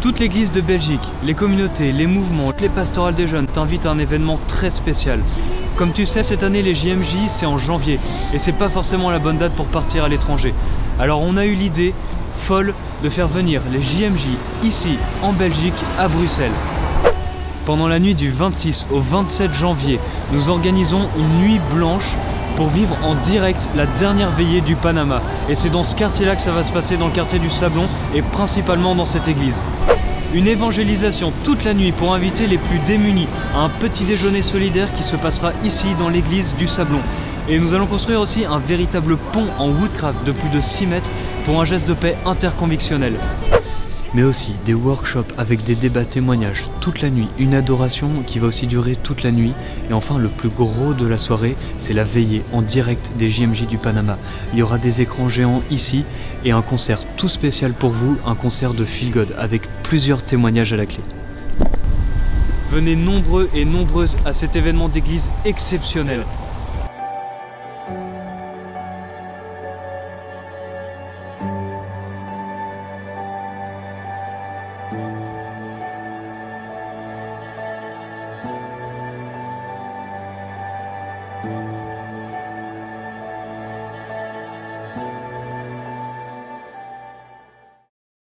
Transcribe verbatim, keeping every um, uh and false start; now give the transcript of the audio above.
Toute l'église de Belgique, les communautés, les mouvements, les pastorales des jeunes t'invitent à un événement très spécial. Comme tu sais, cette année les J M J c'est en janvier et c'est pas forcément la bonne date pour partir à l'étranger. Alors on a eu l'idée folle de faire venir les J M J ici en Belgique à Bruxelles. Pendant la nuit du vingt-six au vingt-sept janvier, nous organisons une nuit blanche pour vivre en direct la dernière veillée du Panama. Et c'est dans ce quartier-là que ça va se passer, dans le quartier du Sablon et principalement dans cette église. Une évangélisation toute la nuit pour inviter les plus démunis à un petit déjeuner solidaire qui se passera ici dans l'église du Sablon. Et nous allons construire aussi un véritable pont en woodcraft de plus de six mètres pour un geste de paix interconvictionnel. Mais aussi des workshops avec des débats témoignages toute la nuit, une adoration qui va aussi durer toute la nuit. Et enfin le plus gros de la soirée, c'est la veillée en direct des J M J du Panama. Il y aura des écrans géants ici et un concert tout spécial pour vous, un concert de Feel God avec plusieurs témoignages à la clé. Venez nombreux et nombreuses à cet événement d'église exceptionnel. Thank you.